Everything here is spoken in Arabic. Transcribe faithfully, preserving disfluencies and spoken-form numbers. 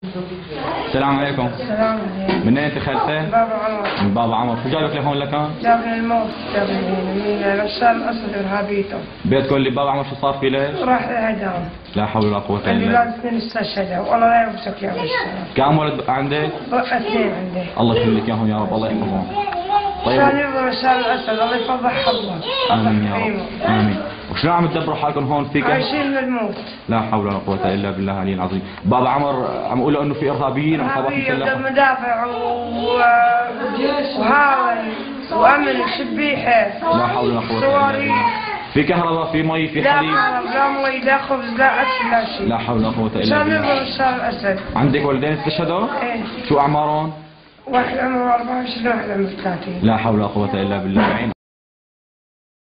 السلام عليكم. السلام عليكم. من اين انت خالتي؟ بابا عمر. من بابا عمر، شو جابك لهون لكان؟ جابني الموت، جابني هنا من بشار الاسد ارهابيته. بيتكم اللي بابا عمر شو صار فيه ليش؟ راح الاعدام. لا حول ولا قوة الا عندي بالله. اولاد اثنين استشهدوا، والله لا يوفقك يا بشار. كم ولد عندك؟ اثنين عندي. الله يخليك اياهم يا رب، الله يحفظهم. طيب. عشان يرضى بشار الاسد، الله يفضح حظه. امين يا رب. امين. وشلون عم تدبروا حالكم هون في كهرباء؟ عايشين من الموت. لا حول ولا قوة الا بالله العلي العظيم. بابا عمر عم يقولوا انه في ارهابيين وعصابات مسلحة. مدافع و... وهاون وامن وشبيحه. لا حول ولا قوة الا بالله. في كهرباء، في مي، في حليب. لا كهرباء، لا مي، لا خبز، لا اكل، لا شيء. لا حول ولا قوة الا عشان بالله. يرضى بشار الاسد. عندك ولدين استشهدوا؟ ايه. شو اعمارهم؟ واحد عمره أربعة وعشرين وواحد عمره ثلاثين. لا حول ولا قوة الا بالله.